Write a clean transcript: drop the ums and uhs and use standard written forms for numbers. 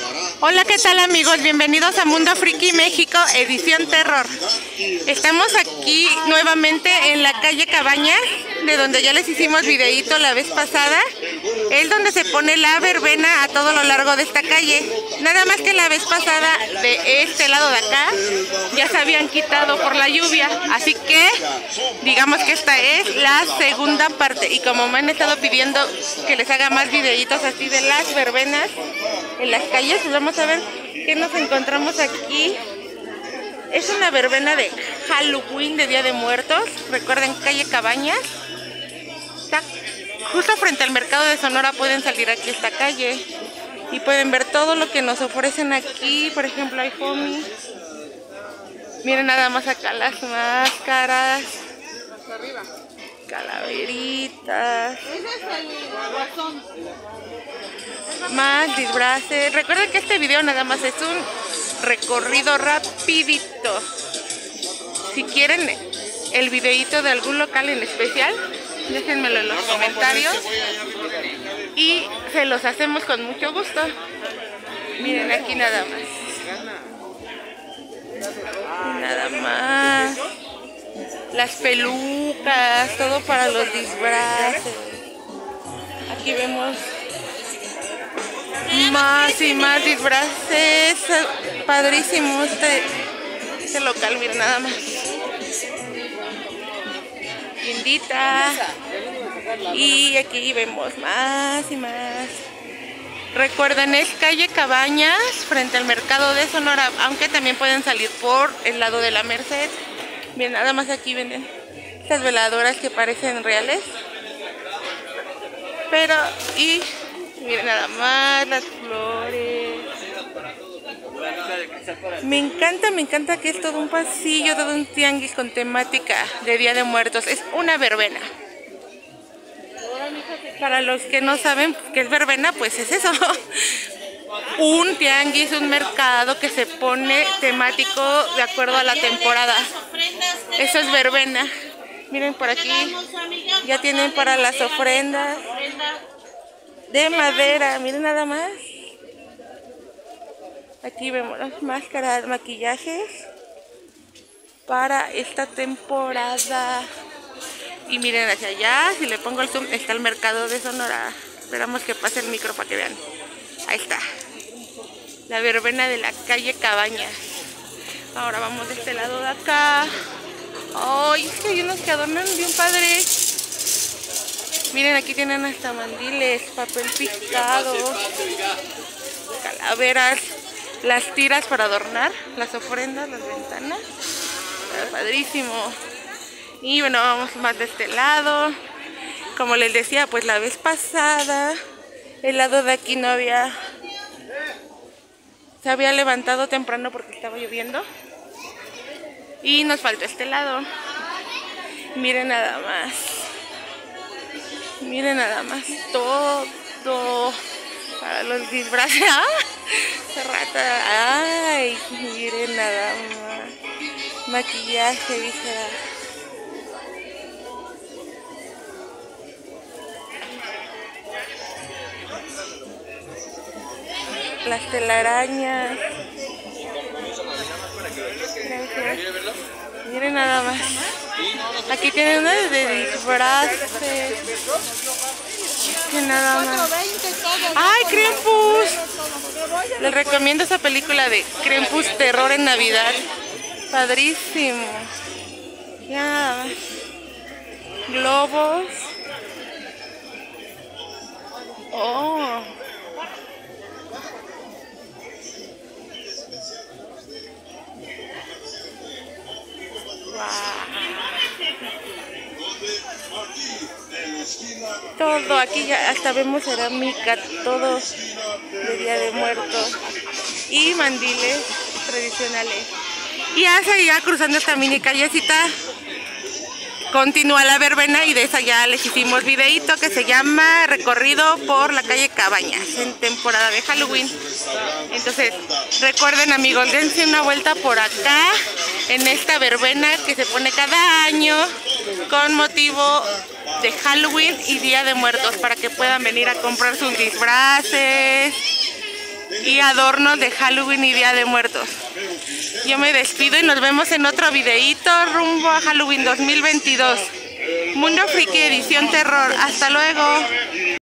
Hola, ¿qué tal amigos? Bienvenidos a Mundo Friki México, edición terror. Estamos aquí nuevamente en la calle Cabañas, de donde ya les hicimos videíto la vez pasada. Es donde se pone la verbena a todo lo largo de esta calle. Nada más que la vez pasada de este lado de acá ya se habían quitado por la lluvia. Así que digamos que esta es la segunda parte. Y como me han estado pidiendo que les haga más videitos así de las verbenas en las calles, pues vamos a ver qué nos encontramos aquí. Es una verbena de Halloween, de Día de Muertos. Recuerden, calle Cabañas. Está justo frente al mercado de Sonora. Pueden salir aquí a esta calle y pueden ver todo lo que nos ofrecen aquí. Por ejemplo, hay foamy. Miren nada más acá las máscaras, calaveritas, más disfraces. Recuerden que este video nada más es un recorrido rapidito. Si quieren el videito de algún local en especial, déjenmelo en los comentarios y se los hacemos con mucho gusto. Miren aquí nada más las pelucas, todo para los disfraces. Aquí vemos más y más disfraces. Padrísimo este local, miren nada más. Tiendita. Y aquí vemos más y más. Recuerden, es calle Cabañas, frente al mercado de Sonora, aunque también pueden salir por el lado de la Merced. Bien, nada más aquí venden estas veladoras que parecen reales. Pero, y miren nada más las flores. Me encanta que es todo un pasillo, todo un tianguis con temática de Día de Muertos. Es una verbena. Para los que no saben qué es verbena, pues es eso. Un tianguis, un mercado que se pone temático de acuerdo a la temporada. Eso es verbena. Miren por aquí, ya tienen para las ofrendas de madera. Miren nada más. Aquí vemos las máscaras, maquillajes para esta temporada. Y miren hacia allá, si le pongo el zoom, está el mercado de Sonora. Esperamos que pase el micro para que vean. Ahí está. La verbena de la calle Cabañas. Ahora vamos de este lado de acá. ¡Ay! Es que hay unos que adornan bien padre. Miren, aquí tienen hasta mandiles, papel picado, calaveras, las tiras para adornar, las ofrendas, las ventanas. Está padrísimo. Y bueno, vamos más de este lado. Como les decía, pues la vez pasada, el lado de aquí no había... Se había levantado temprano porque estaba lloviendo. Y nos faltó este lado. Miren nada más. Miren nada más todo. Para los disfraces. ¡Ah! Rata. ¡Ay! Miren nada más. Maquillaje, visceral. Las telarañas. Miren nada más. Aquí tienen una de disfraces. Que nada más. ¡Ay, Krampus! Les recomiendo esa película de Krampus, terror en Navidad. Padrísimo. Ya nada más. Globos. Oh. Todo, aquí ya hasta vemos cerámica, todo de Día de Muertos y mandiles tradicionales. Y hacia allá, cruzando esta mini callecita, continúa la verbena y de esa ya les hicimos videíto que se llama Recorrido por la calle Cabañas en temporada de Halloween. Entonces recuerden amigos, dense una vuelta por acá en esta verbena que se pone cada año con motivo de Halloween y Día de Muertos, para que puedan venir a comprar sus disfraces y aquí adornos de Halloween y Día de Muertos. Yo me despido y nos vemos en otro videíto rumbo a Halloween 2022. Mundo Friki Edición Terror. Hasta luego.